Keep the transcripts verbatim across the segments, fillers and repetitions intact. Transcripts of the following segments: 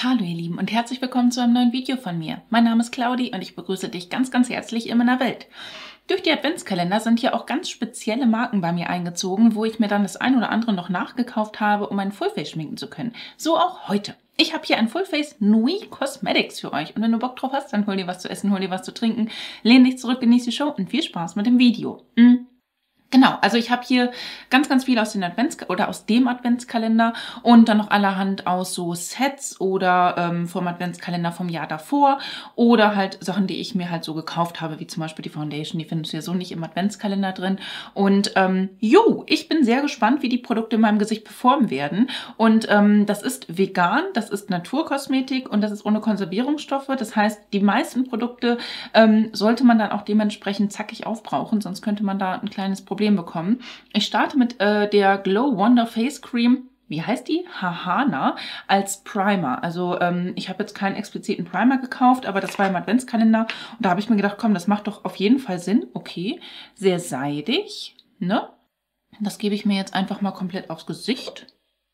Hallo ihr Lieben und herzlich willkommen zu einem neuen Video von mir. Mein Name ist Claudi und ich begrüße dich ganz, ganz herzlich in meiner Welt. Durch die Adventskalender sind hier auch ganz spezielle Marken bei mir eingezogen, wo ich mir dann das ein oder andere noch nachgekauft habe, um ein Fullface schminken zu können. So auch heute. Ich habe hier ein Fullface Nui Cosmetics für euch und wenn du Bock drauf hast, dann hol dir was zu essen, hol dir was zu trinken, lehn dich zurück, genieß die Show und viel Spaß mit dem Video. Mhm. Genau, also ich habe hier ganz, ganz viel aus den Advents oder aus dem Adventskalender und dann noch allerhand aus so Sets oder ähm, vom Adventskalender vom Jahr davor oder halt Sachen, die ich mir halt so gekauft habe, wie zum Beispiel die Foundation, die findest du ja so nicht im Adventskalender drin. Und ähm, jo, ich bin sehr gespannt, wie die Produkte in meinem Gesicht performen werden. Und ähm, das ist vegan, das ist Naturkosmetik und das ist ohne Konservierungsstoffe. Das heißt, die meisten Produkte ähm, sollte man dann auch dementsprechend zackig aufbrauchen, sonst könnte man da ein kleines Problem bekommen. Ich starte mit äh, der Glow Wonder Face Cream. Wie heißt die? Hahana als Primer. Also ähm, ich habe jetzt keinen expliziten Primer gekauft, aber das war im Adventskalender. Und da habe ich mir gedacht, komm, das macht doch auf jeden Fall Sinn. Okay, sehr seidig, ne? Das gebe ich mir jetzt einfach mal komplett aufs Gesicht.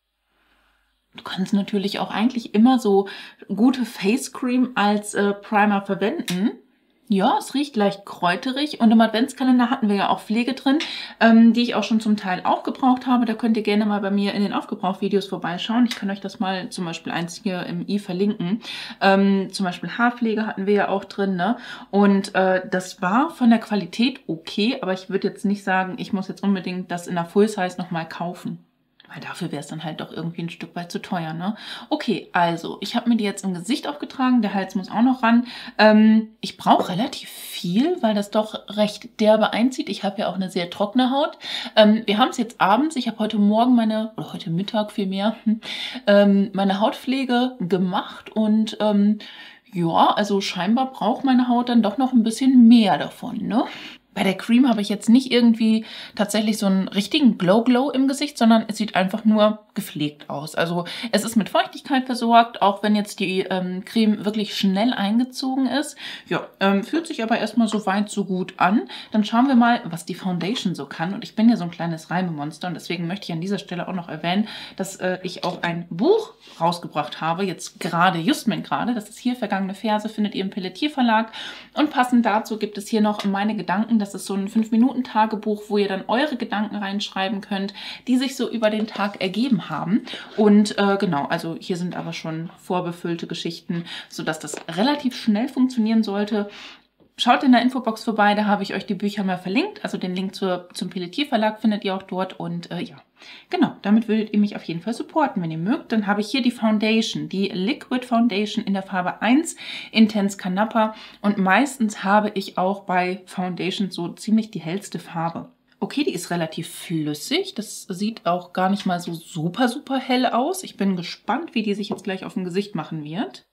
Du kannst natürlich auch eigentlich immer so gute Face Cream als äh, Primer verwenden. Ja, es riecht leicht kräuterig und im Adventskalender hatten wir ja auch Pflege drin, ähm, die ich auch schon zum Teil aufgebraucht habe. Da könnt ihr gerne mal bei mir in den Aufgebraucht-Videos vorbeischauen. Ich kann euch das mal zum Beispiel eins hier im i verlinken. Ähm, zum Beispiel Haarpflege hatten wir ja auch drin, ne? Und äh, das war von der Qualität okay, aber ich würde jetzt nicht sagen, ich muss jetzt unbedingt das in der Full Size nochmal kaufen. Weil dafür wäre es dann halt doch irgendwie ein Stück weit zu teuer, ne? Okay, also, ich habe mir die jetzt im Gesicht aufgetragen. Der Hals muss auch noch ran. Ähm, ich brauche relativ viel, weil das doch recht derbe einzieht. Ich habe ja auch eine sehr trockene Haut. Ähm, wir haben es jetzt abends. Ich habe heute Morgen meine, oder heute Mittag vielmehr, ähm, meine Hautpflege gemacht. Und ähm, ja, also scheinbar braucht meine Haut dann doch noch ein bisschen mehr davon, ne? Bei der Cream habe ich jetzt nicht irgendwie tatsächlich so einen richtigen Glow-Glow im Gesicht, sondern es sieht einfach nur gepflegt aus. Also es ist mit Feuchtigkeit versorgt, auch wenn jetzt die ähm, Creme wirklich schnell eingezogen ist. Ja, ähm, fühlt sich aber erstmal so weit so gut an. Dann schauen wir mal, was die Foundation so kann. Und ich bin ja so ein kleines Reimemonster und deswegen möchte ich an dieser Stelle auch noch erwähnen, dass äh, ich auch ein Buch rausgebracht habe, jetzt gerade, justment gerade. Das ist hier Vergangene Verse, findet ihr im Pelletier Verlag. Und passend dazu gibt es hier noch meine Gedanken. Das ist so ein fünf Minuten Tagebuch, wo ihr dann eure Gedanken reinschreiben könnt, die sich so über den Tag ergeben haben. Und äh, genau, also hier sind aber schon vorbefüllte Geschichten, sodass das relativ schnell funktionieren sollte. Schaut in der Infobox vorbei, da habe ich euch die Bücher mal verlinkt. Also den Link zur, zum Pelletier Verlag findet ihr auch dort. Und äh, ja, genau, damit würdet ihr mich auf jeden Fall supporten. Wenn ihr mögt, dann habe ich hier die Foundation, die Liquid Foundation in der Farbe eins, Intense Canapa. Und meistens habe ich auch bei Foundation so ziemlich die hellste Farbe. Okay, die ist relativ flüssig. Das sieht auch gar nicht mal so super, super hell aus. Ich bin gespannt, wie die sich jetzt gleich auf dem Gesicht machen wird.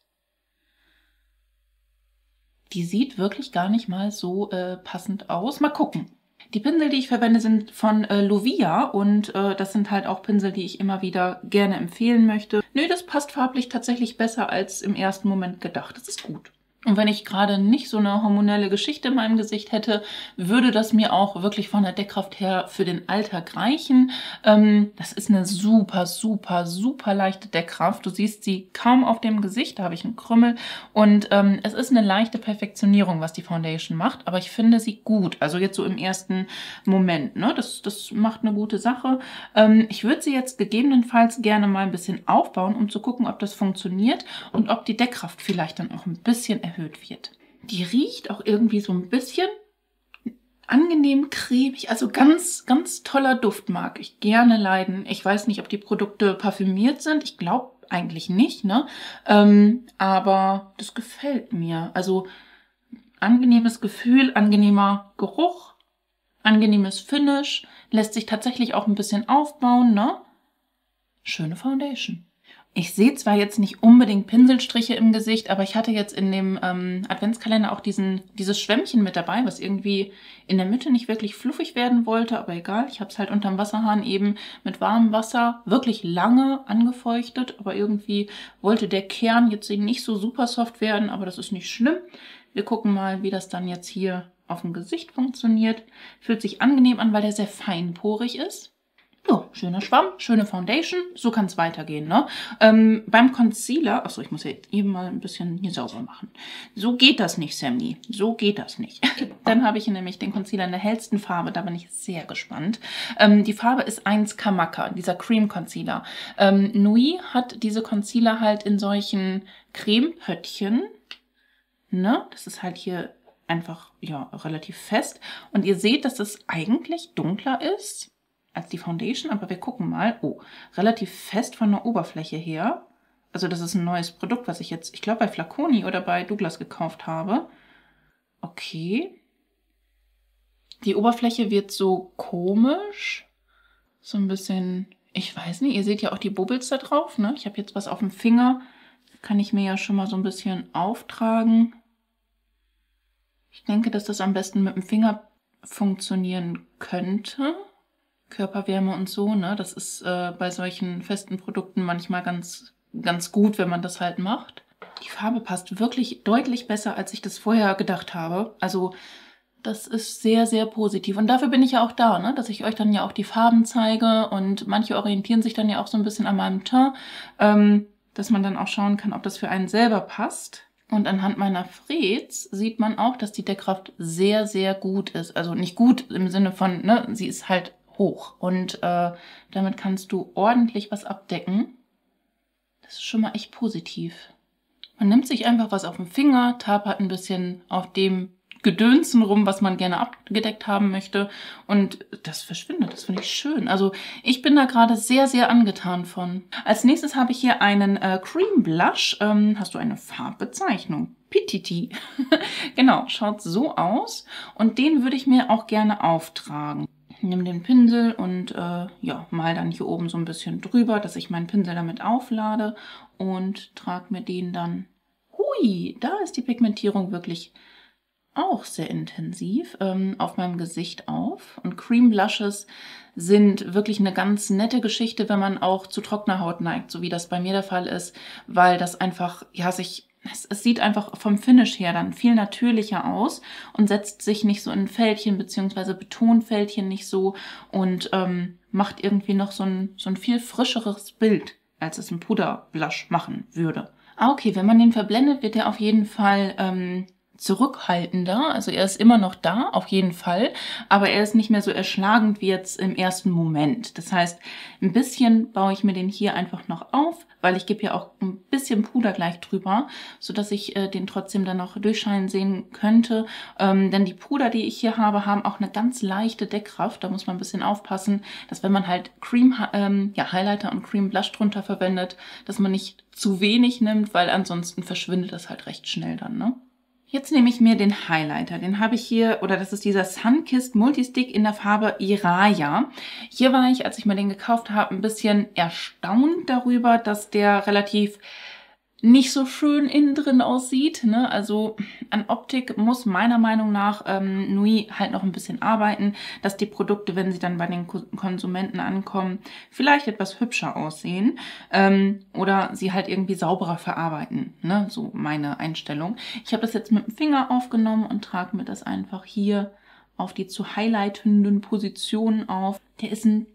Die sieht wirklich gar nicht mal so äh, passend aus. Mal gucken. Die Pinsel, die ich verwende, sind von äh, Lovia und äh, das sind halt auch Pinsel, die ich immer wieder gerne empfehlen möchte. Nö, das passt farblich tatsächlich besser als im ersten Moment gedacht. Das ist gut. Und wenn ich gerade nicht so eine hormonelle Geschichte in meinem Gesicht hätte, würde das mir auch wirklich von der Deckkraft her für den Alltag reichen. Ähm, das ist eine super, super, super leichte Deckkraft. Du siehst sie kaum auf dem Gesicht, da habe ich einen Krümmel. Und ähm, es ist eine leichte Perfektionierung, was die Foundation macht, aber ich finde sie gut. Also jetzt so im ersten Moment, ne? Das, das macht eine gute Sache. Ähm, ich würde sie jetzt gegebenenfalls gerne mal ein bisschen aufbauen, um zu gucken, ob das funktioniert und ob die Deckkraft vielleicht dann auch ein bisschen erhöht wird. Die riecht auch irgendwie so ein bisschen angenehm cremig, also ganz, ganz toller Duft, mag ich gerne leiden. Ich weiß nicht, ob die Produkte parfümiert sind, ich glaube eigentlich nicht, ne? Ähm, aber das gefällt mir. Also angenehmes Gefühl, angenehmer Geruch, angenehmes Finish, lässt sich tatsächlich auch ein bisschen aufbauen, ne? Schöne Foundation. Ich sehe zwar jetzt nicht unbedingt Pinselstriche im Gesicht, aber ich hatte jetzt in dem ähm, Adventskalender auch diesen, dieses Schwämmchen mit dabei, was irgendwie in der Mitte nicht wirklich fluffig werden wollte, aber egal. Ich habe es halt unterm Wasserhahn eben mit warmem Wasser wirklich lange angefeuchtet, aber irgendwie wollte der Kern jetzt nicht so super soft werden, aber das ist nicht schlimm. Wir gucken mal, wie das dann jetzt hier auf dem Gesicht funktioniert. Fühlt sich angenehm an, weil der sehr feinporig ist. Ja, schöner Schwamm, schöne Foundation, so kann es weitergehen, ne? Ähm, beim Concealer, achso, ich muss jetzt eben mal ein bisschen hier sauber machen. So geht das nicht, Sammy, so geht das nicht. Dann habe ich hier nämlich den Concealer in der hellsten Farbe, da bin ich sehr gespannt. Ähm, die Farbe ist eins Kamaka, dieser Cream Concealer. Ähm, Nui hat diese Concealer halt in solchen Cremepöttchen, ne? Das ist halt hier einfach, ja, relativ fest. Und ihr seht, dass es eigentlich dunkler ist als die Foundation, aber wir gucken mal. Oh, relativ fest von der Oberfläche her. Also das ist ein neues Produkt, was ich jetzt, ich glaube bei Flaconi oder bei Douglas gekauft habe. Okay. Die Oberfläche wird so komisch. So ein bisschen, ich weiß nicht, ihr seht ja auch die Bubbles da drauf, ne? Ich habe jetzt was auf dem Finger. Kann ich mir ja schon mal so ein bisschen auftragen. Ich denke, dass das am besten mit dem Finger funktionieren könnte. Körperwärme und so, ne? Das ist äh, bei solchen festen Produkten manchmal ganz, ganz gut, wenn man das halt macht. Die Farbe passt wirklich deutlich besser, als ich das vorher gedacht habe. Also das ist sehr, sehr positiv. Und dafür bin ich ja auch da, ne? Dass ich euch dann ja auch die Farben zeige. Und manche orientieren sich dann ja auch so ein bisschen an meinem Teint, ähm, dass man dann auch schauen kann, ob das für einen selber passt. Und anhand meiner Freds sieht man auch, dass die Deckkraft sehr, sehr gut ist. Also nicht gut im Sinne von, ne, sie ist halt hoch. Und äh, damit kannst du ordentlich was abdecken. Das ist schon mal echt positiv. Man nimmt sich einfach was auf den Finger, tapert ein bisschen auf dem Gedönsen rum, was man gerne abgedeckt haben möchte. Und das verschwindet. Das finde ich schön. Also ich bin da gerade sehr, sehr angetan von. Als nächstes habe ich hier einen äh, Cream Blush. Ähm, hast du eine Farbbezeichnung? Pititi. Genau, schaut so aus. Und den würde ich mir auch gerne auftragen. Ich nehme den Pinsel und äh, ja, mal dann hier oben so ein bisschen drüber, dass ich meinen Pinsel damit auflade und trage mir den dann. Hui, da ist die Pigmentierung wirklich auch sehr intensiv ähm, auf meinem Gesicht auf. Und Cream Blushes sind wirklich eine ganz nette Geschichte, wenn man auch zu trockener Haut neigt, so wie das bei mir der Fall ist, weil das einfach, ja, sich Es, es sieht einfach vom Finish her dann viel natürlicher aus und setzt sich nicht so in Fältchen bzw. betont Fältchen nicht so und ähm, macht irgendwie noch so ein, so ein viel frischeres Bild, als es ein Puderblush machen würde. Ah, okay, wenn man den verblendet, wird er auf jeden Fall ähm, zurückhaltender. Also er ist immer noch da, auf jeden Fall, aber er ist nicht mehr so erschlagend wie jetzt im ersten Moment. Das heißt, ein bisschen baue ich mir den hier einfach noch auf, weil ich gebe ja auch ein bisschen Puder gleich drüber, sodass ich äh, den trotzdem dann noch durchscheinen sehen könnte. Ähm, denn die Puder, die ich hier habe, haben auch eine ganz leichte Deckkraft. Da muss man ein bisschen aufpassen, dass wenn man halt Cream, ähm, ja, Highlighter und Cream Blush drunter verwendet, dass man nicht zu wenig nimmt, weil ansonsten verschwindet das halt recht schnell dann, ne? Jetzt nehme ich mir den Highlighter. Den habe ich hier, oder das ist dieser Sunkissed Multistick in der Farbe Iraya. Hier war ich, als ich mir den gekauft habe, ein bisschen erstaunt darüber, dass der relativ nicht so schön innen drin aussieht, ne? Also an Optik muss meiner Meinung nach ähm, Nui halt noch ein bisschen arbeiten, dass die Produkte, wenn sie dann bei den Konsumenten ankommen, vielleicht etwas hübscher aussehen ähm, oder sie halt irgendwie sauberer verarbeiten, ne? So meine Einstellung. Ich habe das jetzt mit dem Finger aufgenommen und trage mir das einfach hier auf die zu highlightenden Positionen auf. Der ist ein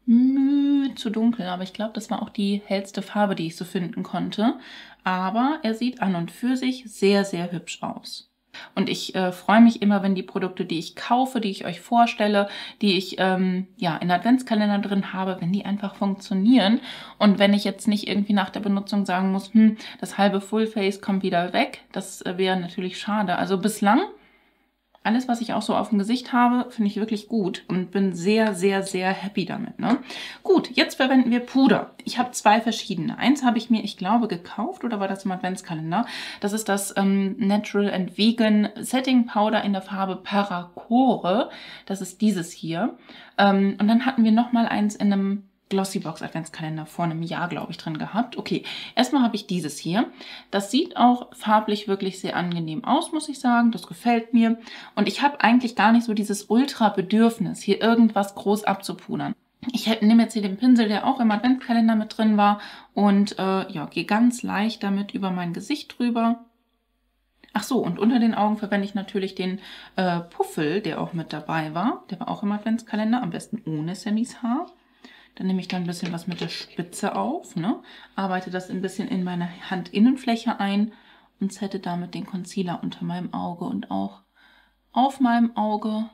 Müh, zu dunkel, aber ich glaube, das war auch die hellste Farbe, die ich so finden konnte. Aber er sieht an und für sich sehr, sehr hübsch aus. Und ich äh, freue mich immer, wenn die Produkte, die ich kaufe, die ich euch vorstelle, die ich ähm, ja in Adventskalender drin habe, wenn die einfach funktionieren. Und wenn ich jetzt nicht irgendwie nach der Benutzung sagen muss, hm, das halbe Fullface kommt wieder weg, das äh, wäre natürlich schade. Also bislang alles, was ich auch so auf dem Gesicht habe, finde ich wirklich gut und bin sehr, sehr, sehr happy damit, ne? Gut, jetzt verwenden wir Puder. Ich habe zwei verschiedene. Eins habe ich mir, ich glaube, gekauft oder war das im Adventskalender? Das ist das ähm, Natural and Vegan Setting Powder in der Farbe Paracore. Das ist dieses hier. Ähm, und dann hatten wir noch mal eins in einem Glossybox Adventskalender vor einem Jahr, glaube ich, drin gehabt. Okay, erstmal habe ich dieses hier. Das sieht auch farblich wirklich sehr angenehm aus, muss ich sagen. Das gefällt mir. Und ich habe eigentlich gar nicht so dieses Ultra-Bedürfnis, hier irgendwas groß abzupudern. Ich nehme jetzt hier den Pinsel, der auch im Adventskalender mit drin war und äh, ja, gehe ganz leicht damit über mein Gesicht drüber. Ach so, und unter den Augen verwende ich natürlich den äh, Puffel, der auch mit dabei war. Der war auch im Adventskalender, am besten ohne Sammys Haar. Dann nehme ich da ein bisschen was mit der Spitze auf, ne? Arbeite das ein bisschen in meine Handinnenfläche ein und sette damit den Concealer unter meinem Auge und auch auf meinem Auge,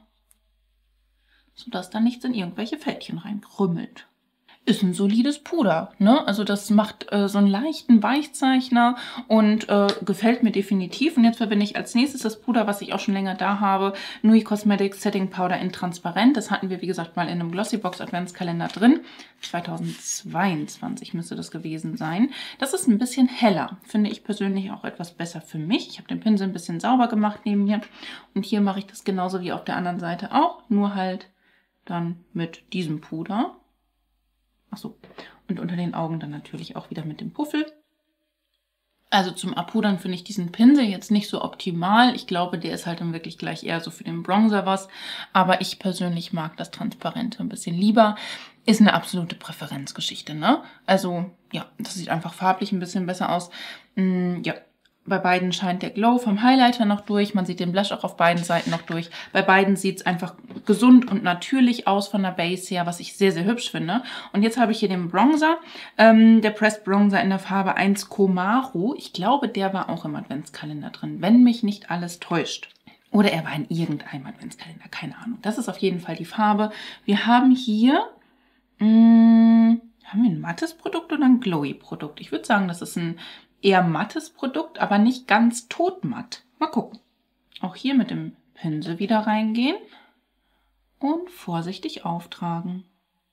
sodass da nichts in irgendwelche Fältchen reinkrümmelt. Ist ein solides Puder, ne? Also das macht äh, so einen leichten Weichzeichner und äh, gefällt mir definitiv. Und jetzt verwende ich als nächstes das Puder, was ich auch schon länger da habe, Nui Cosmetics Setting Powder in Transparent. Das hatten wir, wie gesagt, mal in einem Glossybox Adventskalender drin. zweitausendzweiundzwanzig müsste das gewesen sein. Das ist ein bisschen heller, finde ich persönlich auch etwas besser für mich. Ich habe den Pinsel ein bisschen sauber gemacht neben mir. Und hier mache ich das genauso wie auf der anderen Seite auch, nur halt dann mit diesem Puder. Ach so, und unter den Augen dann natürlich auch wieder mit dem Puffel. Also zum Abpudern finde ich diesen Pinsel jetzt nicht so optimal. Ich glaube, der ist halt dann wirklich gleich eher so für den Bronzer was. Aber ich persönlich mag das Transparente ein bisschen lieber. Ist eine absolute Präferenzgeschichte, ne? Also, ja, das sieht einfach farblich ein bisschen besser aus. Mm, ja. Bei beiden scheint der Glow vom Highlighter noch durch. Man sieht den Blush auch auf beiden Seiten noch durch. Bei beiden sieht es einfach gesund und natürlich aus von der Base her, was ich sehr, sehr hübsch finde. Und jetzt habe ich hier den Bronzer. Ähm, der Pressed Bronzer in der Farbe eins Komaru. Ich glaube, der war auch im Adventskalender drin, wenn mich nicht alles täuscht. Oder er war in irgendeinem Adventskalender, keine Ahnung. Das ist auf jeden Fall die Farbe. Wir haben hier... Mh, haben wir ein mattes Produkt oder ein glowy Produkt? Ich würde sagen, das ist ein eher mattes Produkt, aber nicht ganz totmatt. Mal gucken. Auch hier mit dem Pinsel wieder reingehen und vorsichtig auftragen.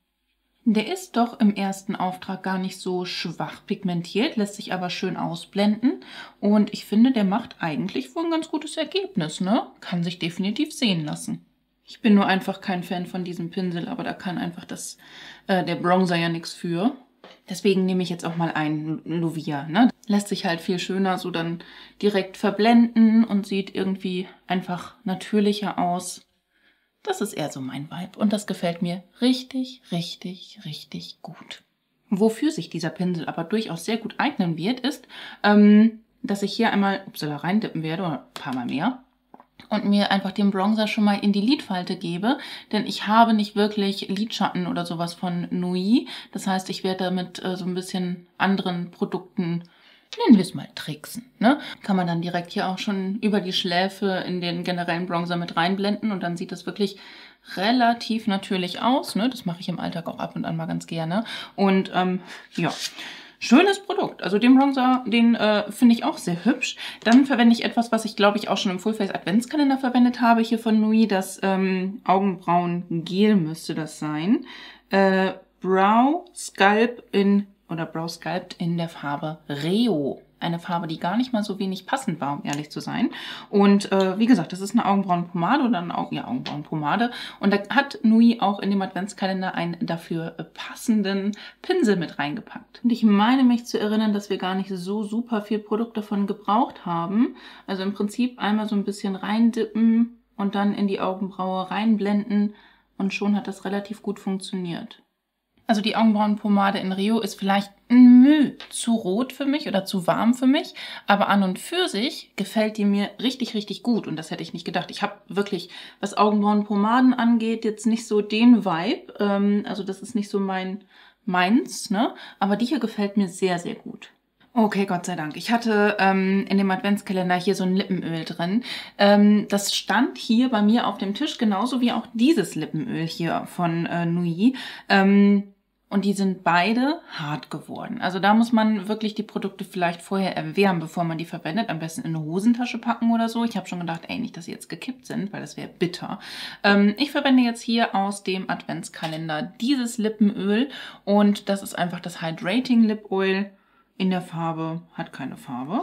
Der ist doch im ersten Auftrag gar nicht so schwach pigmentiert, lässt sich aber schön ausblenden. Und ich finde, der macht eigentlich wohl ein ganz gutes Ergebnis, ne? Kann sich definitiv sehen lassen. Ich bin nur einfach kein Fan von diesem Pinsel, aber da kann einfach das, äh, der Bronzer ja nichts für. Deswegen nehme ich jetzt auch mal einen Lovia, ne? Lässt sich halt viel schöner so dann direkt verblenden und sieht irgendwie einfach natürlicher aus. Das ist eher so mein Vibe und das gefällt mir richtig, richtig, richtig gut. Wofür sich dieser Pinsel aber durchaus sehr gut eignen wird, ist, ähm, dass ich hier einmal upsala, reindippen werde, oder ein paar Mal mehr, und mir einfach den Bronzer schon mal in die Lidfalte gebe, denn ich habe nicht wirklich Lidschatten oder sowas von Nui. Das heißt, ich werde damit äh, so ein bisschen anderen Produkten, nennen wir es mal, tricksen. Ne? Kann man dann direkt hier auch schon über die Schläfe in den generellen Bronzer mit reinblenden und dann sieht das wirklich relativ natürlich aus. Ne? Das mache ich im Alltag auch ab und an mal ganz gerne. Und ähm, ja... Schönes Produkt. Also den Bronzer, den äh, finde ich auch sehr hübsch. Dann verwende ich etwas, was ich glaube ich auch schon im Full Face Adventskalender verwendet habe. Hier von Nui, das ähm, Augenbrauen-Gel müsste das sein. Äh, Brow Sculpt in, oder Brow Sculpt in der Farbe Reo. Eine Farbe, die gar nicht mal so wenig passend war, um ehrlich zu sein. Und äh, wie gesagt, das ist eine Augenbrauenpomade oder eine Augen ja, Augenbrauenpomade. Und da hat Nui auch in dem Adventskalender einen dafür passenden Pinsel mit reingepackt. Und ich meine mich zu erinnern, dass wir gar nicht so super viel Produkt davon gebraucht haben. Also im Prinzip einmal so ein bisschen reindippen und dann in die Augenbraue reinblenden. Und schon hat das relativ gut funktioniert. Also die Augenbrauenpomade in Rio ist vielleicht ein Müh zu rot für mich oder zu warm für mich, aber an und für sich gefällt die mir richtig, richtig gut und das hätte ich nicht gedacht. Ich habe wirklich, was Augenbrauenpomaden angeht, jetzt nicht so den Vibe, ähm, also das ist nicht so mein meins, ne? Aber die hier gefällt mir sehr, sehr gut. Okay, Gott sei Dank. Ich hatte ähm, in dem Adventskalender hier so ein Lippenöl drin. Ähm, das stand hier bei mir auf dem Tisch, genauso wie auch dieses Lippenöl hier von äh, Nui. Ähm, Und die sind beide hart geworden. Also da muss man wirklich die Produkte vielleicht vorher erwärmen, bevor man die verwendet. Am besten in eine Hosentasche packen oder so. Ich habe schon gedacht, ey, nicht, dass sie jetzt gekippt sind, weil das wäre bitter. Ähm, ich verwende jetzt hier aus dem Adventskalender dieses Lippenöl. Und das ist einfach das Hydrating Lip Oil in der Farbe, hat keine Farbe.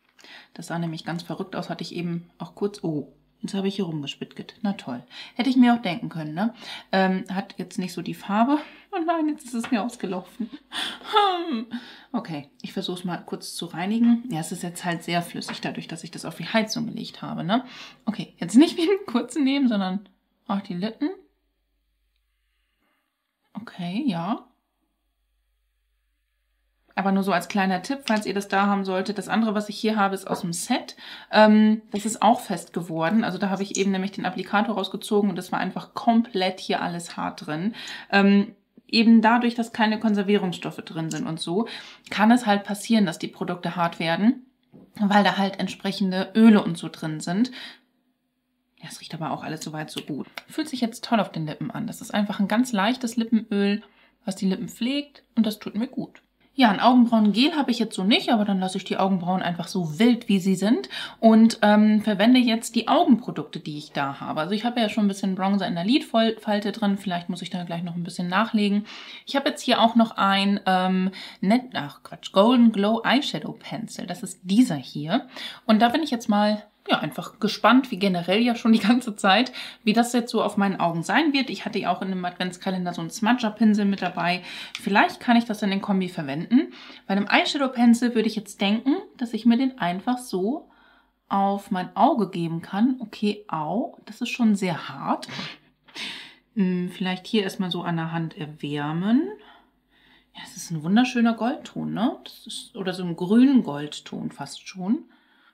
Das sah nämlich ganz verrückt aus, hatte ich eben auch kurz... Oh, jetzt habe ich hier rumgespittget. Na toll. Hätte ich mir auch denken können, ne? Ähm, hat jetzt nicht so die Farbe. Oh nein, jetzt ist es mir ausgelaufen. Okay, ich versuche es mal kurz zu reinigen. Ja, es ist jetzt halt sehr flüssig, dadurch, dass ich das auf die Heizung gelegt habe, ne? Okay, jetzt nicht wie einen kurzen nehmen, sondern auch die Lippen. Okay, ja. Aber nur so als kleiner Tipp, falls ihr das da haben solltet. Das andere, was ich hier habe, ist aus dem Set. Ähm, das ist auch fest geworden. Also da habe ich eben nämlich den Applikator rausgezogen und das war einfach komplett hier alles hart drin. Ähm, eben dadurch, dass keine Konservierungsstoffe drin sind und so, kann es halt passieren, dass die Produkte hart werden, weil da halt entsprechende Öle und so drin sind. Ja, es riecht aber auch alles soweit so gut. Fühlt sich jetzt toll auf den Lippen an. Das ist einfach ein ganz leichtes Lippenöl, was die Lippen pflegt und das tut mir gut. Ja, ein Augenbrauengel habe ich jetzt so nicht, aber dann lasse ich die Augenbrauen einfach so wild, wie sie sind und ähm, verwende jetzt die Augenprodukte, die ich da habe. Also ich habe ja schon ein bisschen Bronzer in der Lidfalte drin, vielleicht muss ich da gleich noch ein bisschen nachlegen. Ich habe jetzt hier auch noch ein ähm, Net, ach Quatsch, Golden Glow Eyeshadow Pencil. Das ist dieser hier und da bin ich jetzt mal ja, einfach gespannt, wie generell ja schon die ganze Zeit, wie das jetzt so auf meinen Augen sein wird. Ich hatte ja auch in einem Adventskalender so einen Smudger-Pinsel mit dabei. Vielleicht kann ich das in den Kombi verwenden. Bei einem Eyeshadow-Pencil würde ich jetzt denken, dass ich mir den einfach so auf mein Auge geben kann. Okay, au, das ist schon sehr hart. Hm, vielleicht hier erstmal so an der Hand erwärmen. Ja, das ist ein wunderschöner Goldton, ne? Das ist, oder so ein grünen Goldton fast schon.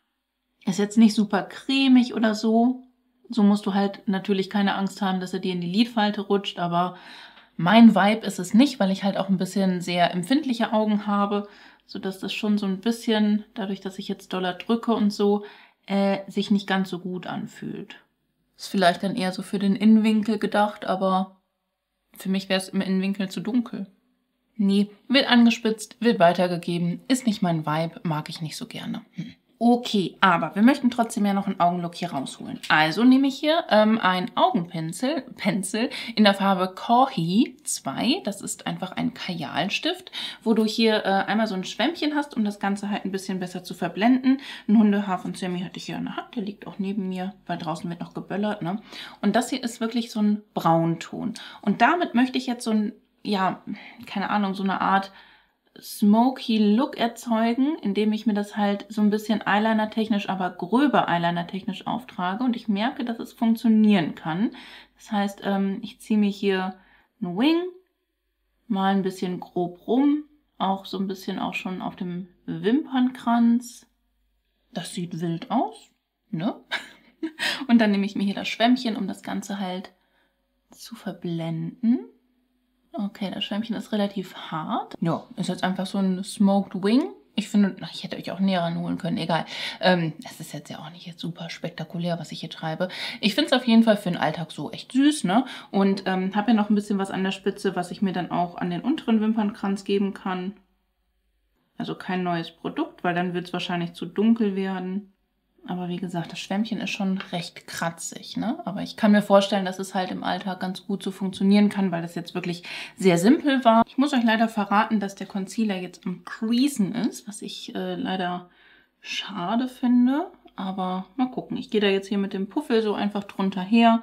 Ist jetzt nicht super cremig oder so. So musst du halt natürlich keine Angst haben, dass er dir in die Lidfalte rutscht. Aber mein Vibe ist es nicht, weil ich halt auch ein bisschen sehr empfindliche Augen habe. Sodass das schon so ein bisschen, dadurch, dass ich jetzt doller drücke und so, äh, sich nicht ganz so gut anfühlt. Ist vielleicht dann eher so für den Innenwinkel gedacht, aber für mich wäre es im Innenwinkel zu dunkel. Nee, wird angespitzt, wird weitergegeben. Ist nicht mein Vibe, mag ich nicht so gerne. Hm. Okay, aber wir möchten trotzdem ja noch einen Augenlook hier rausholen. Also nehme ich hier ähm, einen Augenpinsel Pencil in der Farbe Corhi zwei. Das ist einfach ein Kajalstift, wo du hier äh, einmal so ein Schwämmchen hast, um das Ganze halt ein bisschen besser zu verblenden. Ein Hundehaar von Sammy hatte ich hier in der Hand, der liegt auch neben mir, weil draußen wird noch geböllert, ne? Und das hier ist wirklich so ein Braunton. Und damit möchte ich jetzt so ein, ja, keine Ahnung, so eine Art smoky Look erzeugen, indem ich mir das halt so ein bisschen Eyeliner-technisch, aber gröber Eyeliner-technisch auftrage und ich merke, dass es funktionieren kann. Das heißt, ähm, ich ziehe mir hier einen Wing, mal ein bisschen grob rum, auch so ein bisschen auch schon auf dem Wimpernkranz. Das sieht wild aus, ne? Und dann nehme ich mir hier das Schwämmchen, um das Ganze halt zu verblenden. Okay, das Schwämmchen ist relativ hart. Ja, ist jetzt einfach so ein Smoked Wing. Ich finde, ach, ich hätte euch auch näher ranholen können, egal. Ähm, es ist jetzt ja auch nicht jetzt super spektakulär, was ich hier schreibe. Ich finde es auf jeden Fall für den Alltag so echt süß, ne? Und ähm, habe ja noch ein bisschen was an der Spitze, was ich mir dann auch an den unteren Wimpernkranz geben kann. Also kein neues Produkt, weil dann wird es wahrscheinlich zu dunkel werden. Aber wie gesagt, das Schwämmchen ist schon recht kratzig, ne? Aber ich kann mir vorstellen, dass es halt im Alltag ganz gut so funktionieren kann, weil das jetzt wirklich sehr simpel war. Ich muss euch leider verraten, dass der Concealer jetzt am Creasen ist, was ich äh, leider schade finde. Aber mal gucken. Ich gehe da jetzt hier mit dem Puffel so einfach drunter her.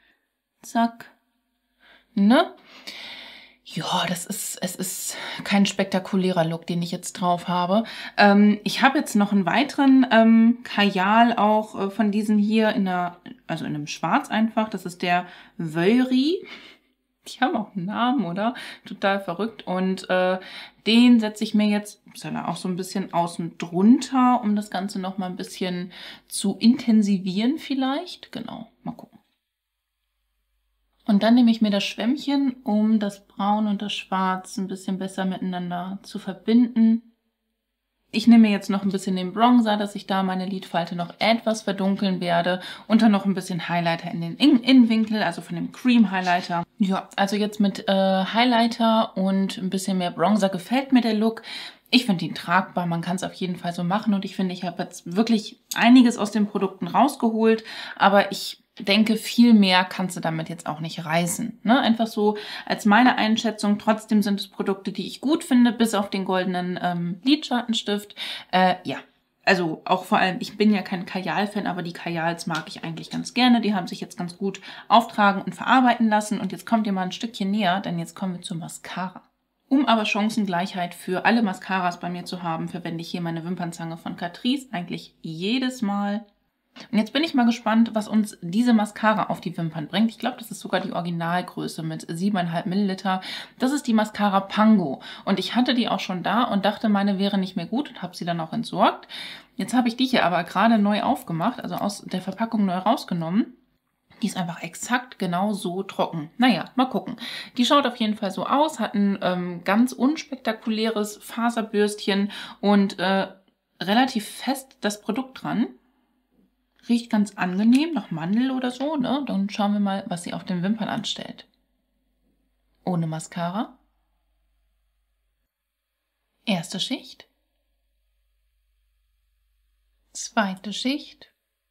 Zack. Ne? Ja, das ist, es ist kein spektakulärer Look, den ich jetzt drauf habe. Ähm, ich habe jetzt noch einen weiteren ähm, Kajal auch äh, von diesen hier in der, also in einem Schwarz einfach. Das ist der Vöri. Die haben auch einen Namen, oder? Total verrückt. Und äh, den setze ich mir jetzt auch so ein bisschen außen drunter, um das Ganze noch mal ein bisschen zu intensivieren vielleicht. Genau, mal gucken. Und dann nehme ich mir das Schwämmchen, um das Braun und das Schwarz ein bisschen besser miteinander zu verbinden. Ich nehme jetzt noch ein bisschen den Bronzer, dass ich da meine Lidfalte noch etwas verdunkeln werde. Und dann noch ein bisschen Highlighter in den Innenwinkel, also von dem Cream Highlighter. Ja, also jetzt mit äh, Highlighter und ein bisschen mehr Bronzer gefällt mir der Look. Ich finde ihn tragbar, man kann es auf jeden Fall so machen. Und ich finde, ich habe jetzt wirklich einiges aus den Produkten rausgeholt. Aber ich denke, viel mehr kannst du damit jetzt auch nicht reißen. Ne? Einfach so als meine Einschätzung. Trotzdem sind es Produkte, die ich gut finde, bis auf den goldenen ähm, Lidschattenstift. Äh, ja, also auch vor allem, ich bin ja kein Kajal-Fan, aber die Kajals mag ich eigentlich ganz gerne. Die haben sich jetzt ganz gut auftragen und verarbeiten lassen. Und jetzt kommt ihr mal ein Stückchen näher, denn jetzt kommen wir zur Mascara. Um aber Chancengleichheit für alle Mascaras bei mir zu haben, verwende ich hier meine Wimpernzange von Catrice eigentlich jedes Mal. Und jetzt bin ich mal gespannt, was uns diese Mascara auf die Wimpern bringt. Ich glaube, das ist sogar die Originalgröße mit sieben Komma fünf Milliliter. Das ist die Mascara Pango. Und ich hatte die auch schon da und dachte, meine wäre nicht mehr gut und habe sie dann auch entsorgt. Jetzt habe ich die hier aber gerade neu aufgemacht, also aus der Verpackung neu rausgenommen. Die ist einfach exakt genau so trocken. Naja, mal gucken. Die schaut auf jeden Fall so aus, hat ein ähm, ganz unspektakuläres Faserbürstchen und äh, relativ fest das Produkt dran. Riecht ganz angenehm, nach Mandel oder so, ne? Dann schauen wir mal, was sie auf den Wimpern anstellt. Ohne Mascara. Erste Schicht. Zweite Schicht.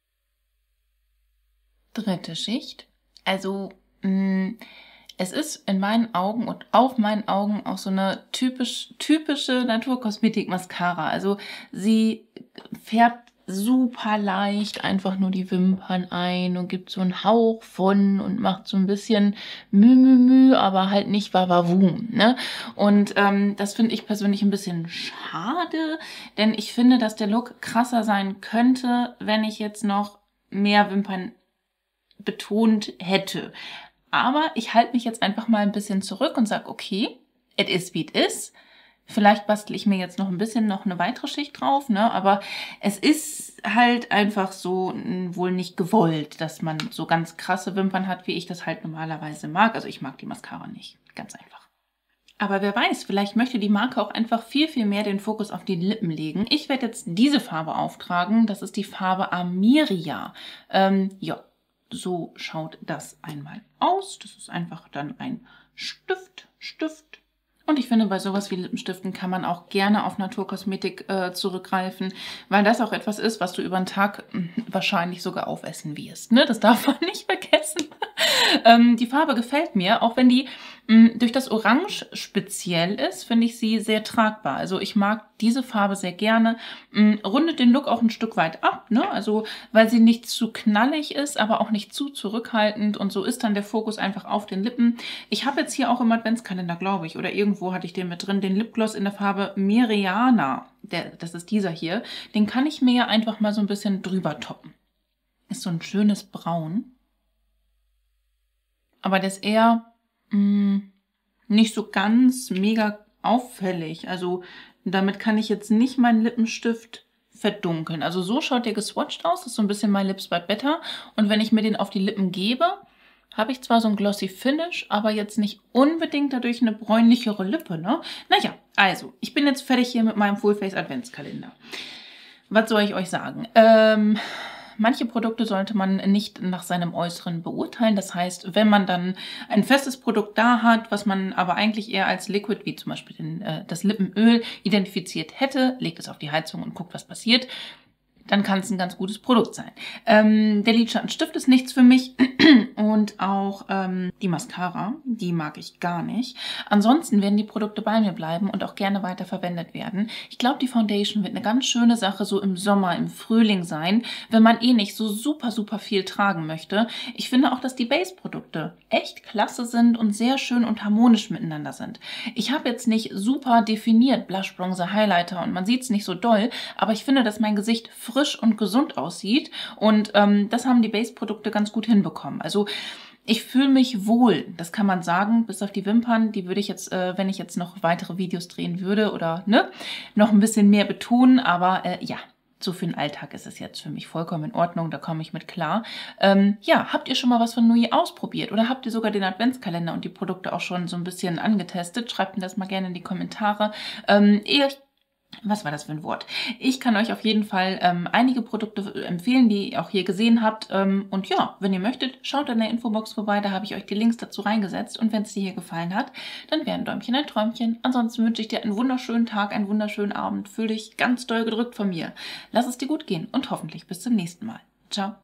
Dritte Schicht. Also, mh, es ist in meinen Augen und auf meinen Augen auch so eine typisch, typische Naturkosmetik-Mascara. Also, sie färbt super leicht einfach nur die Wimpern ein und gibt so einen Hauch von und macht so ein bisschen Mü, Mü, Mü, aber halt nicht Wawawum, ne? Und ähm, das finde ich persönlich ein bisschen schade, denn ich finde, dass der Look krasser sein könnte, wenn ich jetzt noch mehr Wimpern betont hätte. Aber ich halte mich jetzt einfach mal ein bisschen zurück und sage, okay, it is wie it is. Vielleicht bastle ich mir jetzt noch ein bisschen noch eine weitere Schicht drauf, ne? Aber es ist halt einfach so mh, wohl nicht gewollt, dass man so ganz krasse Wimpern hat, wie ich das halt normalerweise mag. Also ich mag die Mascara nicht, ganz einfach. Aber wer weiß, vielleicht möchte die Marke auch einfach viel, viel mehr den Fokus auf die Lippen legen. Ich werde jetzt diese Farbe auftragen. Das ist die Farbe Amiria. Ähm, ja. So schaut das einmal aus. Das ist einfach dann ein Stift, Stift. Und ich finde, bei sowas wie Lippenstiften kann man auch gerne auf Naturkosmetik äh, zurückgreifen, weil das auch etwas ist, was du über den Tag mh, wahrscheinlich sogar aufessen wirst. Ne? Das darf man nicht vergessen. ähm, die Farbe gefällt mir, auch wenn die mh, durch das Orange speziell ist, finde ich sie sehr tragbar. Also ich mag diese Farbe sehr gerne. Mh, rundet den Look auch ein Stück weit ab, ne? Also weil sie nicht zu knallig ist, aber auch nicht zu zurückhaltend. Und so ist dann der Fokus einfach auf den Lippen. Ich habe jetzt hier auch im Adventskalender, glaube ich, oder irgendwo hatte ich den mit drin, den Lipgloss in der Farbe Meriana. Der, das ist dieser hier. Den kann ich mir ja einfach mal so ein bisschen drüber toppen. Ist so ein schönes Braun. Aber der ist eher mh, nicht so ganz mega auffällig. Also damit kann ich jetzt nicht meinen Lippenstift verdunkeln. Also so schaut der geswatcht aus. Das ist so ein bisschen My Lips by Better. Und wenn ich mir den auf die Lippen gebe, habe ich zwar so ein glossy Finish, aber jetzt nicht unbedingt dadurch eine bräunlichere Lippe, ne? Naja, also, ich bin jetzt fertig hier mit meinem Fullface Adventskalender. Was soll ich euch sagen? Ähm... Manche Produkte sollte man nicht nach seinem Äußeren beurteilen. Das heißt, wenn man dann ein festes Produkt da hat, was man aber eigentlich eher als Liquid, wie zum Beispiel den, äh, das Lippenöl, identifiziert hätte, legt es auf die Heizung und guckt, was passiert, dann kann es ein ganz gutes Produkt sein. Ähm, der Lidschattenstift ist nichts für mich und auch ähm, die Mascara, die mag ich gar nicht. Ansonsten werden die Produkte bei mir bleiben und auch gerne weiter verwendet werden. Ich glaube, die Foundation wird eine ganz schöne Sache so im Sommer, im Frühling sein, wenn man eh nicht so super, super viel tragen möchte. Ich finde auch, dass die Base-Produkte echt klasse sind und sehr schön und harmonisch miteinander sind. Ich habe jetzt nicht super definiert Blush, Bronzer, Highlighter und man sieht es nicht so doll, aber ich finde, dass mein Gesicht frisch und gesund aussieht und ähm, das haben die Base-Produkte ganz gut hinbekommen. Also ich fühle mich wohl, das kann man sagen, bis auf die Wimpern, die würde ich jetzt, äh, wenn ich jetzt noch weitere Videos drehen würde oder ne, noch ein bisschen mehr betonen, aber äh, ja, so für den Alltag ist es jetzt für mich vollkommen in Ordnung, da komme ich mit klar. Ähm, ja, habt ihr schon mal was von Nui ausprobiert oder habt ihr sogar den Adventskalender und die Produkte auch schon so ein bisschen angetestet? Schreibt mir das mal gerne in die Kommentare. Ähm, ihr Was war das für ein Wort? Ich kann euch auf jeden Fall ähm, einige Produkte empfehlen, die ihr auch hier gesehen habt. Ähm, und ja, wenn ihr möchtet, schaut in der Infobox vorbei, da habe ich euch die Links dazu reingesetzt. Und wenn es dir hier gefallen hat, dann wäre ein Däumchen ein Träumchen. Ansonsten wünsche ich dir einen wunderschönen Tag, einen wunderschönen Abend. Fühl dich ganz doll gedrückt von mir. Lass es dir gut gehen und hoffentlich bis zum nächsten Mal. Ciao.